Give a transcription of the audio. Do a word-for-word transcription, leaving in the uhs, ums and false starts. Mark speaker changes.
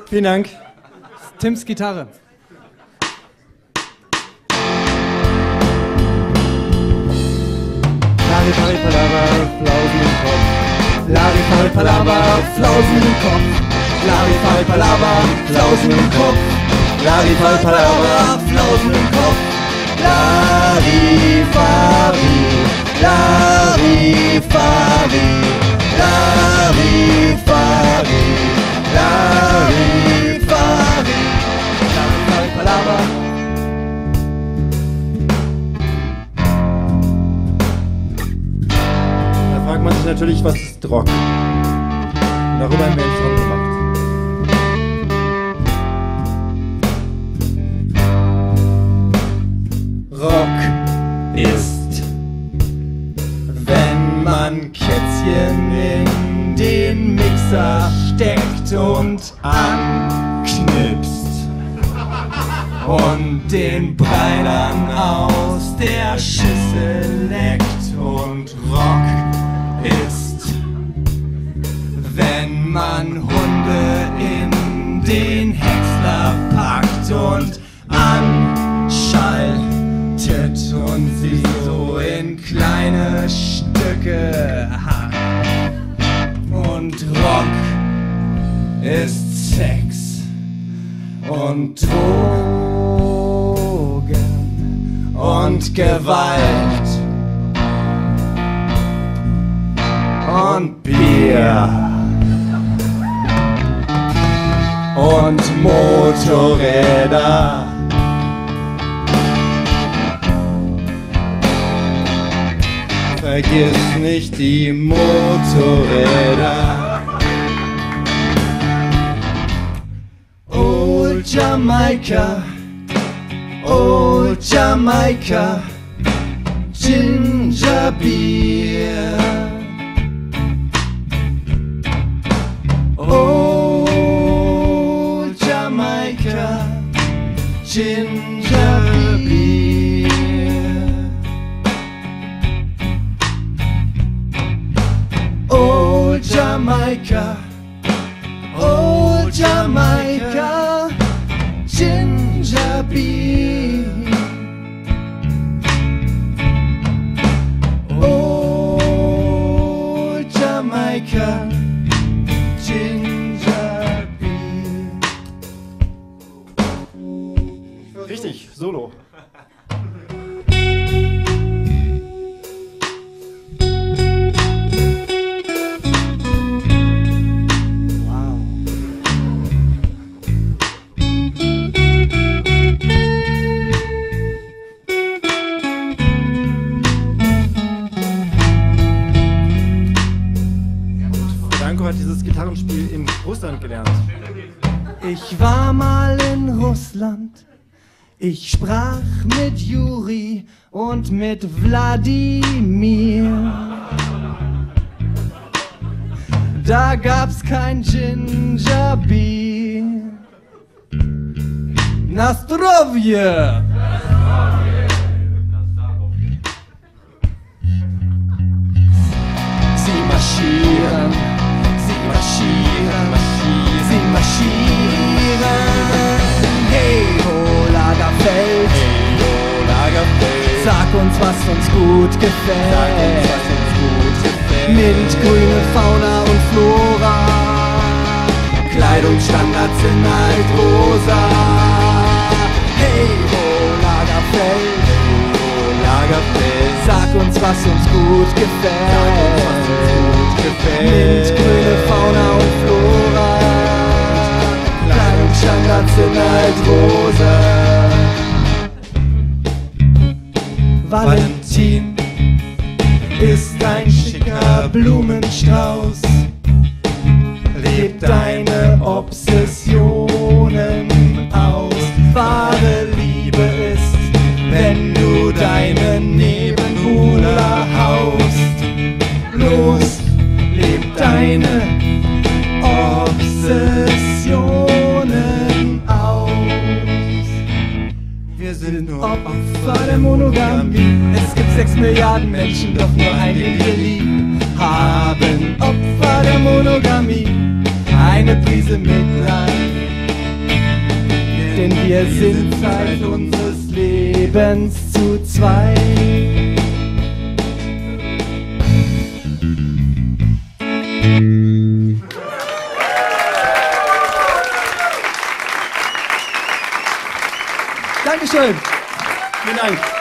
Speaker 1: Vielen Dank.
Speaker 2: Tims Gitarre.
Speaker 1: Larifari-Palaver, Flausen im Kopf. Larifari-Palaver, Flausen im Kopf. Larifari-Palaver, Flausen im Kopf. Larifari-Palaver, Flausen im Kopf. Larifari, Larifari, Larifari, Larifari, Larifari-Palaver. Da fragt man sich natürlich, was ist Rock? Und darüber haben wir einen Song gemacht. Rock ist, wenn man Kätzchen in den Mixer steckt und anknipst und den Brei dann aus der Schüssel leckt. Und Rock ist, wenn man Hunde in den Häcksler packt und anschaltet und sie so in kleine Stücke hackt. Und Rock ist Sex und Drogen und Gewalt und Bier und Motorräder. Vergiss nicht die Motorräder. Old Jamaica, Old Jamaica, Ginger Beer. Old Jamaica, Ginger Beer. Old Jamaica, Old Jamaica, Ginger Beer. Old Jamaica, Ginger Beer. Richtig, Solo. Hat dieses Gitarrenspiel in Russland gelernt. Ich war mal in Russland, ich sprach mit Juri und mit Wladimir. Da gab's kein Ginger Beer. Na zdrowie! Sie marschieren, sie marschieren, sie marschieren. Hey ho Lagerfeld, hey ho Lagerfeld, sag uns, was uns gut gefällt. Sag uns, was uns gut gefällt. Mintgrüne Fauna und Flora, Kleidungsstandards sind halt rosa. Hey ho Lagerfeld, hey ho Lagerfeld, sag uns, was uns gut gefällt. Mintgrüne Fauna und Flora, Kleidungsstandards sind halt rosa. Valentin ist ein schicker Blumenstrauß, lebt deine Obsessionen aus. Wahre Liebe ist, wenn du deine Nebenbuhler haust. Los, leb deine Obsessionen aus. Wir sind nur Opfer der Monogamie. Es gibt sechs Milliarden Menschen, doch nur einen, den wir lieben. Haben Opfer der Monogamie eine Prise Mitleid Wir sind Zeit unseres Lebens zu zweit. Dankeschön.
Speaker 3: Vielen Dank.